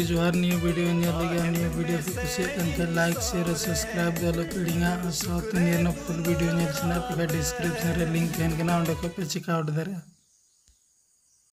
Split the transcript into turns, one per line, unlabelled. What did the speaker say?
के जोहार नियो वीडियो लगे नियो वीडियो पे कुछ लाइक शेयर और सब्सक्राइब दलो पीड़िंगा साथ नियो फुल वीडियो सना पे डिस्क्रिप्शन रे लिंक तहन कना पे चेकआउट दारे।